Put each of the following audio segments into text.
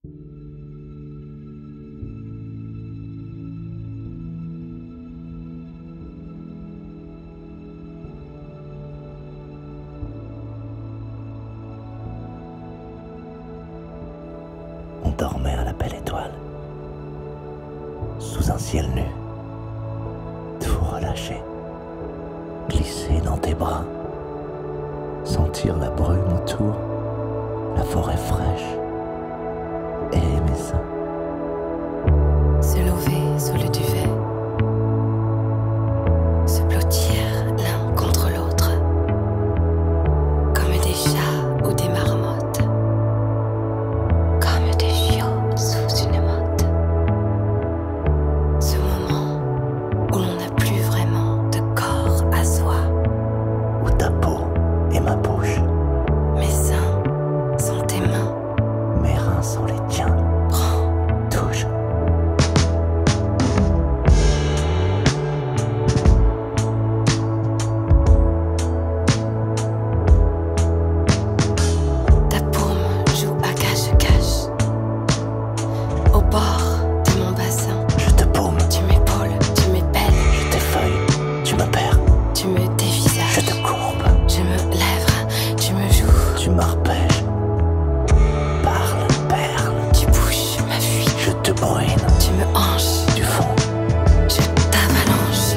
On dormait à la belle étoile, sous un ciel nu, tout relâché, glisser dans tes bras, sentir la brume autour, la forêt fraîche, et aimer ça. Se lever sous le duvet, se blottir l'un contre l'autre, comme des chats ou des marmottes, comme des chiots sous une motte. Ce moment où l'on n'a plus vraiment de corps à soi, Où ta peau est ma bouche, mes seins sont tes mains. mes reins sont les tiens. Prends, Touche. ta paume joue à cache-cache, au bord de mon bassin. Je te paume, Tu m'épaules, tu m'épelles, je t'effeuille, tu me perds, tu me dévisages. je te courbe, Je me lève, tu me joues, tu m'arpèges. Parle, perle, tu bouges ma fuite, je te bruine, tu me hanches, du fond. je t'avalanche.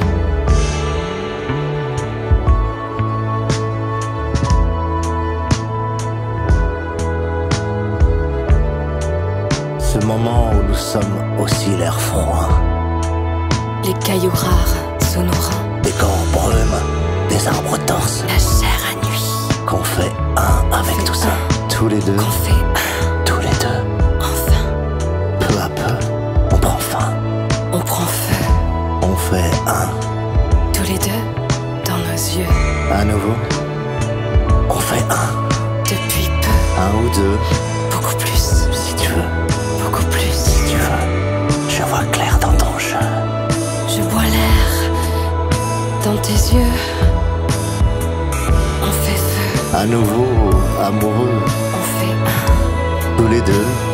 Ce moment où nous sommes aussi l'air froid, Les cailloux rares sous nos reins, des corps brumes, des arbres torses, la chair à nuit, qu'on fait un avec tout ça, tous les deux, qu'on fait un, tous les deux, enfin, peu à peu, on prend faim, on prend feu, on fait un, tous les deux, dans nos yeux, à nouveau, on fait un, depuis peu, un ou deux, beaucoup plus, si tu veux, beaucoup plus. si tu veux, je vois clair dans ton jeu, Je bois l'air dans tes yeux, on fait feu, à nouveau, amoureux, on fait un, tous les deux,